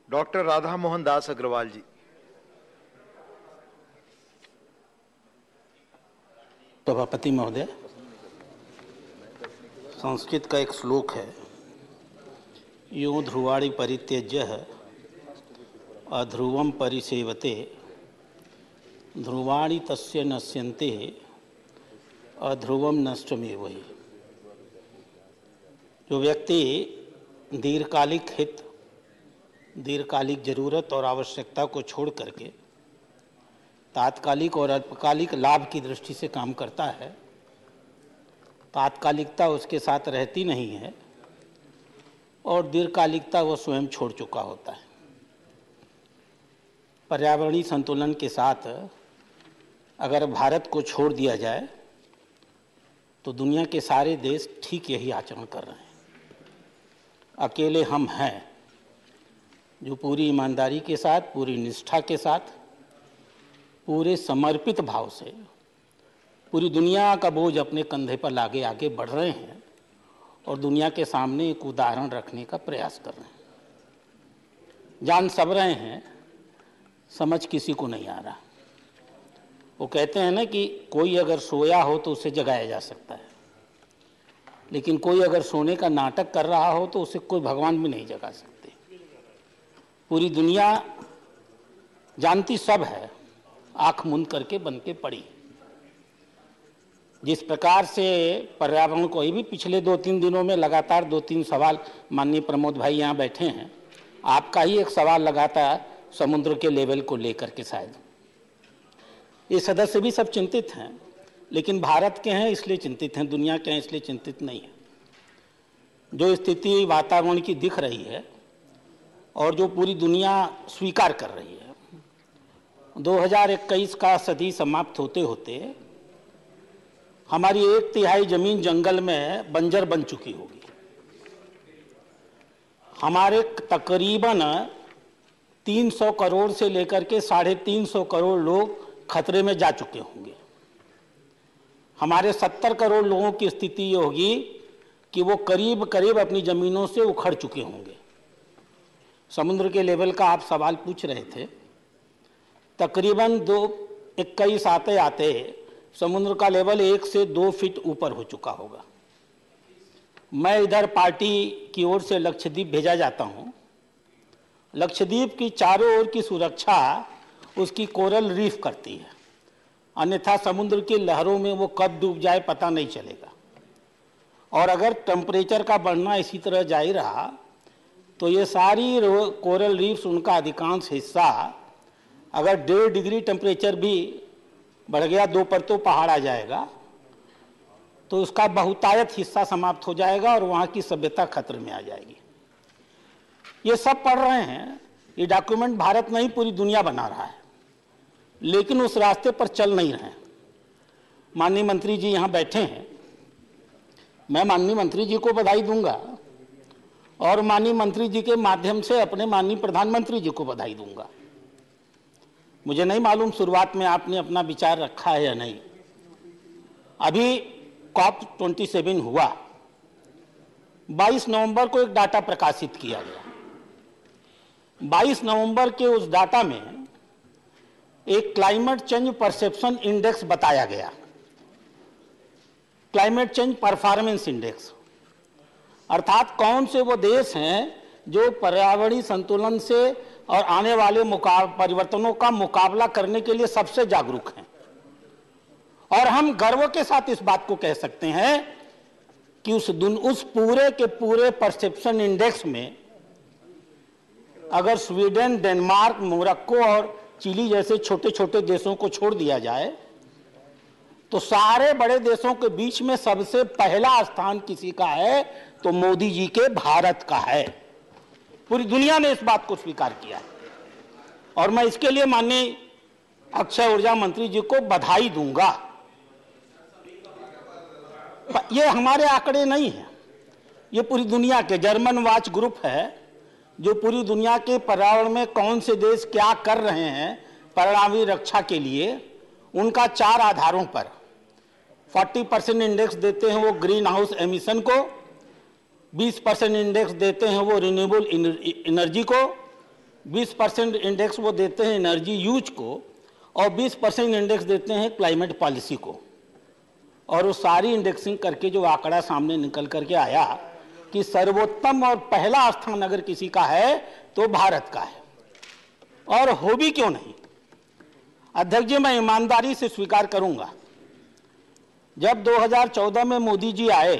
Doctor Radha Mohan Das Agrawal ji. सभापति महोदय, संस्कृत का एक श्लोक है, यो ध्रुवाणि परित्यज्य अध्रुवम परिसेवते ध्रुवाणि तस्य नश्यन्ते अध्रुवम नष्टमेव हि। जो व्यक्ति दीर्घकालिक हित, दीर्घकालिक जरूरत और आवश्यकता को छोड़ करके तात्कालिक और अल्पकालिक लाभ की दृष्टि से काम करता है, तात्कालिकता उसके साथ रहती नहीं है और दीर्घकालिकता वो स्वयं छोड़ चुका होता है। पर्यावरणीय संतुलन के साथ अगर भारत को छोड़ दिया जाए तो दुनिया के सारे देश ठीक यही आचरण कर रहे हैं। अकेले हम हैं जो पूरी ईमानदारी के साथ, पूरी निष्ठा के साथ, पूरे समर्पित भाव से पूरी दुनिया का बोझ अपने कंधे पर लागे आगे बढ़ रहे हैं और दुनिया के सामने एक उदाहरण रखने का प्रयास कर रहे हैं। जान सब रहे हैं, समझ किसी को नहीं आ रहा। वो कहते हैं ना कि कोई अगर सोया हो तो उसे जगाया जा सकता है, लेकिन कोई अगर सोने का नाटक कर रहा हो तो उसे कोई भगवान भी नहीं जगा सकते। पूरी दुनिया जानती सब है, आंख मूंद करके बन के पड़ी। जिस प्रकार से पर्यावरण को भी पिछले 2-3 दिनों में लगातार 2-3 सवाल, माननीय प्रमोद भाई यहाँ बैठे हैं, आपका ही एक सवाल लगातार समुद्र के लेवल को लेकर के, शायद ये सदस्य भी सब चिंतित हैं, लेकिन भारत के हैं इसलिए चिंतित हैं, दुनिया के हैं इसलिए चिंतित नहीं है। जो स्थिति वातावरण की दिख रही है और जो पूरी दुनिया स्वीकार कर रही है, 2021 का सदी समाप्त होते होते हमारी 1/3 जमीन जंगल में बंजर बन चुकी होगी। हमारे तकरीबन 300 करोड़ से लेकर के 350 करोड़ लोग खतरे में जा चुके होंगे। हमारे 70 करोड़ लोगों की स्थिति ये होगी कि वो करीब करीब अपनी जमीनों से उखड़ चुके होंगे। समुद्र के लेवल का आप सवाल पूछ रहे थे, तकरीबन 21 आते आते समुद्र का लेवल 1 से 2 फीट ऊपर हो चुका होगा। मैं इधर पार्टी की ओर से लक्षद्वीप भेजा जाता हूँ। लक्षद्वीप की चारों ओर की सुरक्षा उसकी कोरल रीफ करती है, अन्यथा समुद्र की लहरों में वो कब डूब जाए पता नहीं चलेगा। और अगर टेम्परेचर का बढ़ना इसी तरह जारी रहा तो ये सारी कोरल रीफ्स, उनका अधिकांश हिस्सा अगर 1.5 डिग्री टेम्परेचर भी बढ़ गया, 2 पर तो पहाड़ आ जाएगा, तो उसका बहुतायत हिस्सा समाप्त हो जाएगा और वहाँ की सभ्यता खतरे में आ जाएगी। ये सब पढ़ रहे हैं, ये डॉक्यूमेंट भारत नहीं पूरी दुनिया बना रहा है, लेकिन उस रास्ते पर चल नहीं रहे हैं। माननीय मंत्री जी यहाँ बैठे हैं, मैं माननीय मंत्री जी को बधाई दूंगा और माननीय मंत्री जी के माध्यम से अपने माननीय प्रधानमंत्री जी को बधाई दूंगा। मुझे नहीं मालूम शुरुआत में आपने अपना विचार रखा है या नहीं। अभी COP27 हुआ, 22 नवंबर को एक डाटा प्रकाशित किया गया। 22 नवंबर के उस डाटा में एक क्लाइमेट चेंज परसेप्शन इंडेक्स बताया गया, क्लाइमेट चेंज परफॉर्मेंस इंडेक्स, अर्थात कौन से वो देश हैं जो पर्यावरणीय संतुलन से और आने वाले परिवर्तनों का मुकाबला करने के लिए सबसे जागरूक हैं। और हम गर्व के साथ इस बात को कह सकते हैं कि उस पूरे के पूरे परसेप्शन इंडेक्स में अगर स्वीडन, डेनमार्क, मोरक्को और चिली जैसे छोटे छोटे देशों को छोड़ दिया जाए तो सारे बड़े देशों के बीच में सबसे पहला स्थान किसी का है तो मोदी जी के भारत का है। पूरी दुनिया ने इस बात को स्वीकार किया है और मैं इसके लिए माननीय अक्षय ऊर्जा मंत्री जी को बधाई दूंगा। ये हमारे आंकड़े नहीं हैं, ये पूरी दुनिया के जर्मन वॉच ग्रुप है जो पूरी दुनिया के पर्यावरण में कौन से देश क्या कर रहे हैं पर्यावरण रक्षा के लिए, उनका 4 आधारों पर 40% इंडेक्स देते हैं वो ग्रीन हाउस एमिशन को, 20% इंडेक्स देते हैं वो रिन्यूएबल एनर्जी को, 20% इंडेक्स वो देते हैं एनर्जी यूज को और 20% इंडेक्स देते हैं क्लाइमेट पॉलिसी को। और वो सारी इंडेक्सिंग करके जो आंकड़ा सामने निकल करके आया कि सर्वोत्तम और पहला स्थान अगर किसी का है तो भारत का है, और हो भी क्यों नहीं। अध्यक्ष जी, मैं ईमानदारी से स्वीकार करूंगा, जब 2014 में मोदी जी आए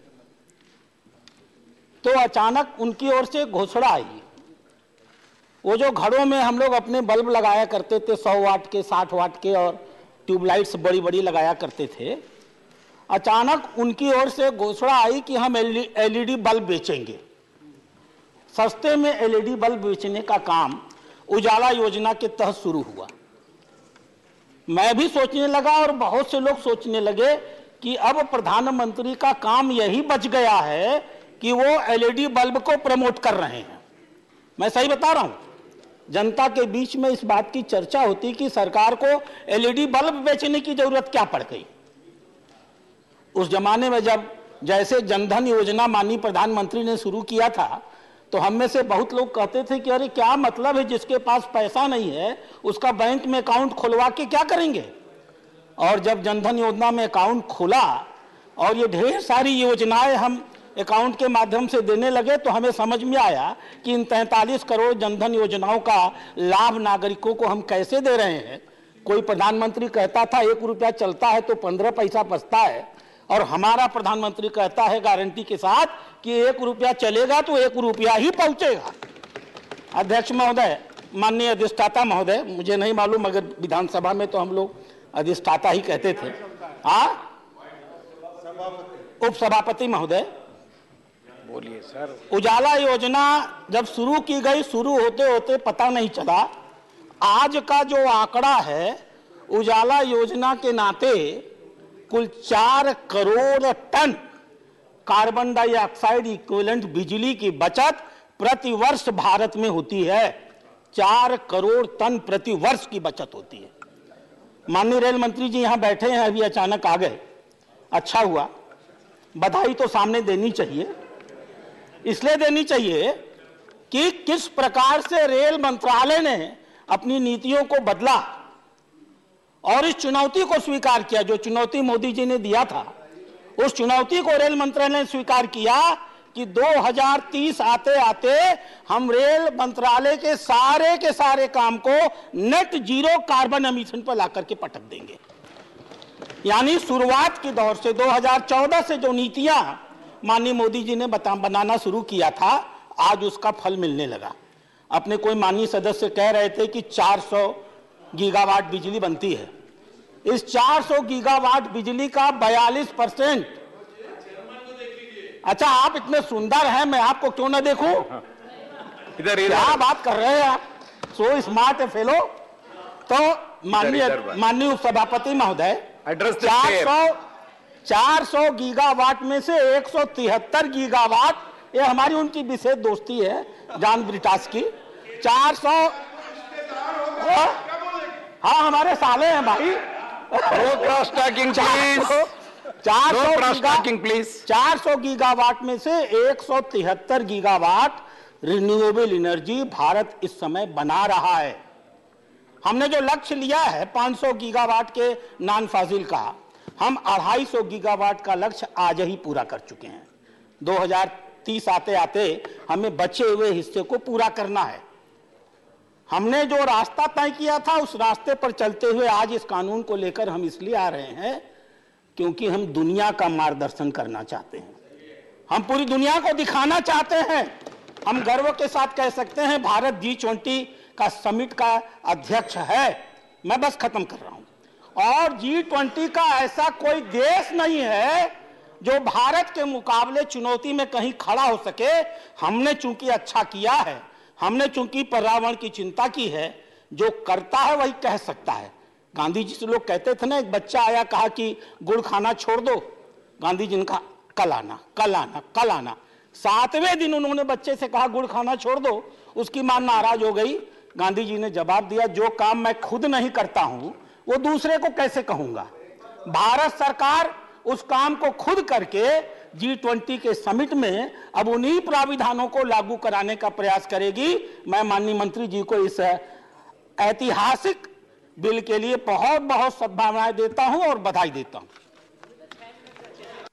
तो अचानक उनकी ओर से घोषणा आई, वो जो घरों में हम लोग अपने बल्ब लगाया करते थे 100 वाट के, 60 वाट के, और ट्यूबलाइट्स बड़ी बड़ी लगाया करते थे, अचानक उनकी ओर से घोषणा आई कि हम एलईडी बल्ब बेचेंगे। सस्ते में एलईडी बल्ब बेचने का काम उजाला योजना के तहत शुरू हुआ। मैं भी सोचने लगा और बहुत से लोग सोचने लगे कि अब प्रधानमंत्री का काम यही बच गया है कि वो एलईडी बल्ब को प्रमोट कर रहे हैं। मैं सही बता रहा हूं, जनता के बीच में इस बात की चर्चा होती कि सरकार को एलईडी बल्ब बेचने की जरूरत क्या पड़ गई। उस जमाने में जब जैसे जनधन योजना माननीय प्रधानमंत्री ने शुरू किया था तो हम में से बहुत लोग कहते थे कि अरे क्या मतलब है, जिसके पास पैसा नहीं है उसका बैंक में अकाउंट खुलवा के क्या करेंगे। और जब जनधन योजना में अकाउंट खुला और ये ढेर सारी योजनाएं हम अकाउंट के माध्यम से देने लगे तो हमें समझ में आया कि इन 43 करोड़ जनधन योजनाओं का लाभ नागरिकों को हम कैसे दे रहे हैं। कोई प्रधानमंत्री कहता था 1 रुपया चलता है तो 15 पैसा बचता है, और हमारा प्रधानमंत्री कहता है गारंटी के साथ कि 1 रुपया चलेगा तो 1 रुपया ही पहुंचेगा। अध्यक्ष महोदय, माननीय अधिष्ठाता महोदय, मुझे नहीं मालूम मगर विधानसभा में तो हम लोग अधिष्ठाता ही कहते थे। उप सभापति महोदय, बोलिए सर। उजाला योजना जब शुरू की गई, शुरू होते होते पता नहीं चला, आज का जो आंकड़ा है उजाला योजना के नाते कुल 4 crore ton carbon dioxide equivalent बिजली की बचत प्रति वर्ष भारत में होती है। 4 करोड़ टन प्रति वर्ष की बचत होती है। माननीय रेल मंत्री जी यहां बैठे हैं, अभी अचानक आ गए, अच्छा हुआ। बधाई तो सामने देनी चाहिए, इसलिए देनी चाहिए कि किस प्रकार से रेल मंत्रालय ने अपनी नीतियों को बदला और इस चुनौती को स्वीकार किया। जो चुनौती मोदी जी ने दिया था उस चुनौती को रेल मंत्रालय ने स्वीकार किया कि 2030 आते आते हम रेल मंत्रालय के सारे काम को नेट जीरो कार्बन एमिशन पर लाकर के पटक देंगे। यानी शुरुआत के दौर से 2014 से जो नीतियां माननीय मोदी जी ने बनाना शुरू किया था, आज उसका फल मिलने लगा। अपने कोई माननीय सदस्य कह रहे थे कि 400 गीगावाट बिजली बनती है। इस 400 गीगावाट बिजली का 42%। अच्छा, आप इतने सुंदर हैं, मैं आपको क्यों ना देखूं? क्या बात कर रहे हैं आप, सो स्मार्ट है फेलो। तो माननीय उपसभापति महोदय, 400 गीगावाट में से 173 गीगावाट, ये हमारी उनकी विशेष दोस्ती है जॉन ब्रिटास की। 400, हाँ हमारे साले हैं भाई। 400 गीगावाट में से 173 गीगावाट रिन्यूएबल एनर्जी भारत इस समय बना रहा है। हमने जो लक्ष्य लिया है 500 गीगावाट के नॉन फाजिल का, हम 250 गीगावाट का लक्ष्य आज ही पूरा कर चुके हैं। 2030 आते आते हमें बचे हुए हिस्से को पूरा करना है। हमने जो रास्ता तय किया था उस रास्ते पर चलते हुए आज इस कानून को लेकर हम इसलिए आ रहे हैं क्योंकि हम दुनिया का मार्गदर्शन करना चाहते हैं, हम पूरी दुनिया को दिखाना चाहते हैं। हम गर्व के साथ कह सकते हैं भारत G20 का समिट का अध्यक्ष है। मैं बस खत्म कर रहा हूं। और G20 का ऐसा कोई देश नहीं है जो भारत के मुकाबले चुनौती में कहीं खड़ा हो सके। हमने चूंकि अच्छा किया है, हमने चूंकि पर्यावरण की चिंता की है, जो करता है वही कह सकता है। गांधी जी से लोग कहते थे ना, एक बच्चा आया कहा कि गुड़ खाना छोड़ दो, गांधी जी ने कहा कल आना कल आना कल आना। 7वें दिन उन्होंने बच्चे से कहा गुड़ खाना छोड़ दो, उसकी मां नाराज हो गई। गांधी जी ने जवाब दिया, जो काम मैं खुद नहीं करता हूं वो दूसरे को कैसे कहूंगा। भारत सरकार उस काम को खुद करके G20 के समिट में अब उन्हीं प्राविधानों को लागू कराने का प्रयास करेगी। मैं माननीय मंत्री जी को इस ऐतिहासिक बिल के लिए बहुत बहुत सद्भावनाएं देता हूं और बधाई देता हूं।